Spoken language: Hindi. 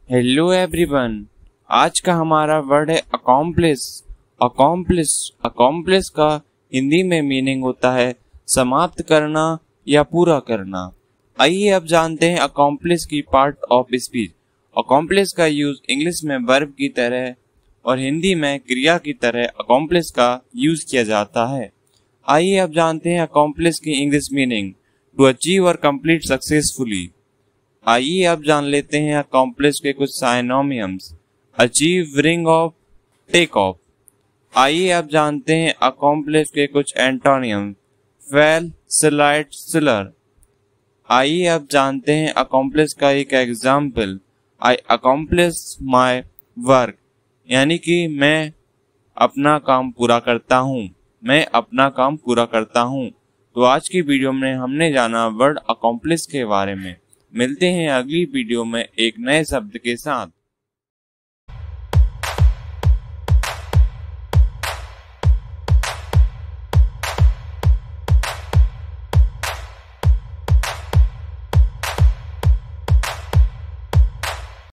Hello everyone. आज का हमारा वर्ड है अकॉम्प्लिश। अकॉम्प्लिश अकॉम्प्लिश का हिंदी में मीनिंग होता है समाप्त करना या पूरा करना। आइए अब जानते हैं अकॉम्प्लिश की पार्ट ऑफ स्पीच। अकॉम्प्लिश का यूज इंग्लिश में वर्ब की तरह और हिंदी में क्रिया की तरह अकॉम्प्लिश का यूज किया जाता है। आइए अब जानते हैं अकॉम्प्लिश की इंग्लिश मीनिंग, टू अचीव और कंप्लीट सक्सेसफुली। आइए अब जान लेते हैं अकॉम्प्लिश के कुछ synonyms, achieve, ring off, take off. आइए अब जानते हैं अकॉम्प्लिश के कुछ एंटोनियम, फेल, स्लाइड, सिलर। आइए अब जानते हैं अकॉम्प्लिश का एक example, I accomplish my work, यानी कि मैं अपना काम पूरा करता हूँ, मैं अपना काम पूरा करता हूँ। तो आज की वीडियो में हमने जाना वर्ड अकॉम्प्लिश के बारे में। मिलते हैं अगली वीडियो में एक नए शब्द के साथ।